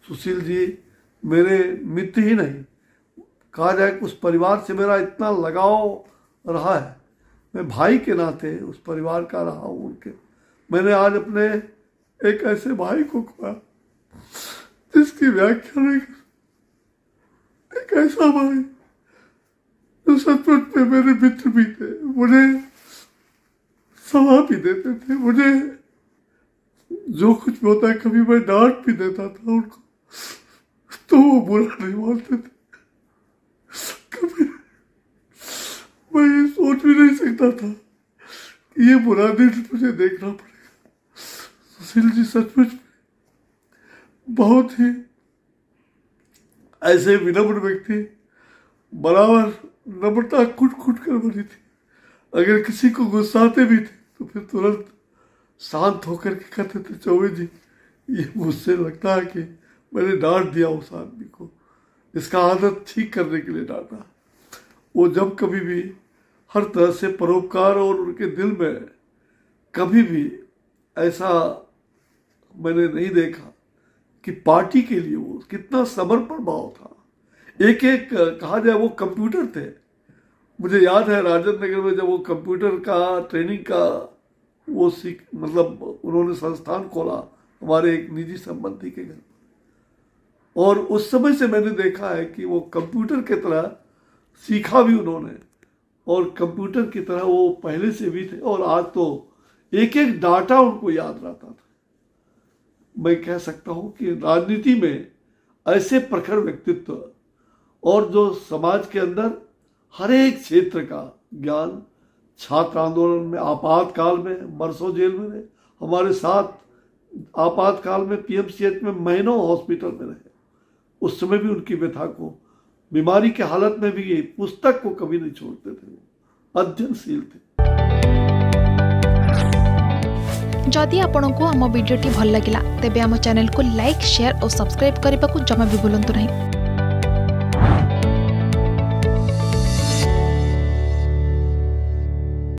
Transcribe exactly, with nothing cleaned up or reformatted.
सुशील जी मेरे मित्र ही नहीं, कहा जाए कि उस परिवार से मेरा इतना लगाव रहा है, मैं भाई के नाते उस परिवार का रहा हूँ उनके। मैंने आज अपने एक ऐसे भाई को खोया जिसकी व्याख्या नहीं, एक ऐसा भाई जो सचमुच में मेरे मित्र भी थे, मुझे सलाह भी देते थे, मुझे जो कुछ भी होता है कभी मैं डांट भी देता था उनको तो वो बुरा नहीं मानते थे। कभी मैं ये सोच भी नहीं सकता था कि ये बुरा दिन मुझे देखना पड़ेगा। सुशील जी सचमुच बहुत ही ऐसे विनम्र व्यक्ति, बराबर नम्रता कुट कुट कर बनी थी। अगर किसी को गुस्साते भी थे तो फिर तुरंत शांत होकर के कहते थे, चौबे जी ये मुझसे लगता है कि मैंने डांट दिया उस आदमी को, इसका आदत ठीक करने के लिए डांटा। वो जब कभी भी हर तरह से परोपकार, और उनके दिल में कभी भी ऐसा मैंने नहीं देखा कि पार्टी के लिए वो कितना समर्पण भाव था। एक एक कहा जाए वो कंप्यूटर थे। मुझे याद है राजेंद्र नगर में जब वो कंप्यूटर का ट्रेनिंग का वो सीख मतलब उन्होंने संस्थान खोला हमारे एक निजी संबंधी के घर, और उस समय से मैंने देखा है कि वो कंप्यूटर की तरह सीखा भी उन्होंने, और कंप्यूटर की तरह वो पहले से भी थे, और आज तो एक एक डाटा उनको याद रहता था। मैं कह सकता हूँ कि राजनीति में ऐसे प्रखर व्यक्तित्व, और जो समाज के अंदर हर एक क्षेत्र का ज्ञान, छात्र आंदोलन में, आपातकाल में बरसों जेल में रहे, हमारे साथ आपातकाल में पीएमसीएच में महीनों हॉस्पिटल में रहे, उस समय भी उनकी व्यथा को, बीमारी के हालत में भी ये पुस्तक को कभी नहीं छोड़ते थे, वो अध्ययनशील थे। जदि आपंक आम भिडी भल लगा तेब आम चैनल को लाइक, शेयर और सब्सक्राइब करने को जमा भी भूलु नहीं।